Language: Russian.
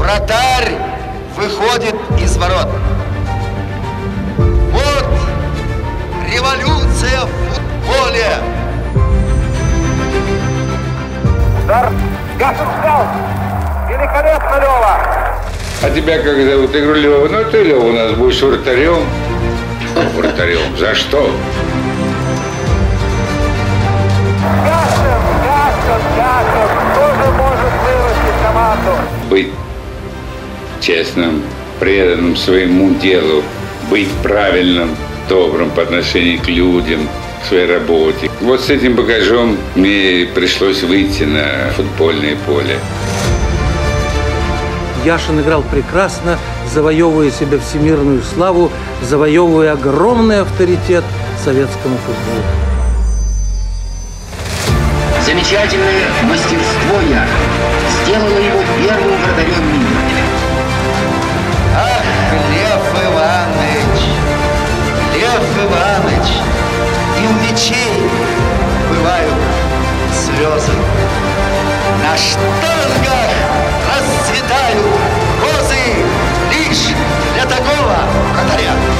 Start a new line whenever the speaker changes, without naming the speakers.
Вратарь выходит из ворот. Вот революция в футболе.
Удар. Яшин взял. Великолепно, Лева.
А тебя как зовут? Я говорю, Лева. Ну ты, Лева, у нас будешь вратарем. Вратарем. За что?
Яшин тоже может вырастить команду.
Быть честным, преданным своему делу, быть правильным, добрым по отношению к людям, к своей работе. Вот с этим багажом мне пришлось выйти на футбольное поле.
Яшин играл прекрасно, завоевывая себе всемирную славу, завоевывая огромный авторитет советскому футболу.
Замечательное мастерство Яшина сделало его первым вратарем мира.
Ах, Лев Иванович, Лев Иванович, и у мечей бывают слезы. На штангах расцветают розы лишь для такого вратаря.